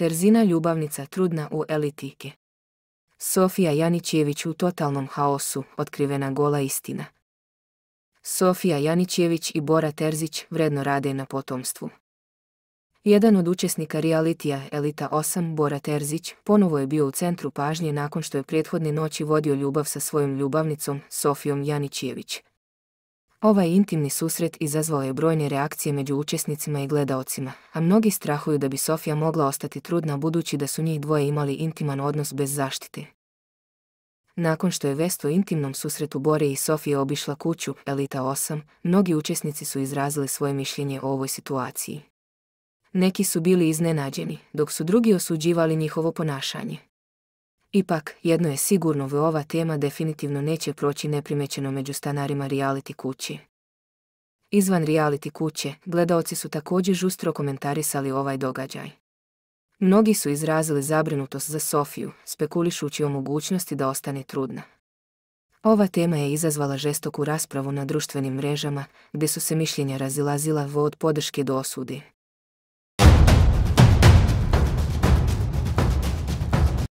Terzina ljubavnica trudna u elitike. Sofija Janićević u totalnom haosu, otkrivena gola istina. Sofija Janićević i Bora Terzić vredno rade na potomstvu. Jedan od učesnika realitija Elita 8, Bora Terzić, ponovo je bio u centru pažnje nakon što je prethodne noći vodio ljubav sa svojom ljubavnicom, Sofijom Janićević. Ovaj intimni susret izazvao je brojne reakcije među učesnicima i gledaocima, a mnogi strahuju da bi Sofija mogla ostati trudna budući da su njih dvoje imali intiman odnos bez zaštite. Nakon što je vest o intimnom susretu Bore i Sofije obišla kuću Elita 8, mnogi učesnici su izrazili svoje mišljenje o ovoj situaciji. Neki su bili iznenađeni, dok su drugi osuđivali njihovo ponašanje. Ipak, jedno je sigurno, ova tema definitivno neće proći neprimećeno među stanarima reality kuće. Izvan reality kuće, gledaoci su također žustro komentarisali ovaj događaj. Mnogi su izrazili zabrinutost za Sofiju, spekulišući o mogućnosti da ostane trudna. Ova tema je izazvala žestoku raspravu na društvenim mrežama, gdje su se mišljenja razilazila od podrške do osude.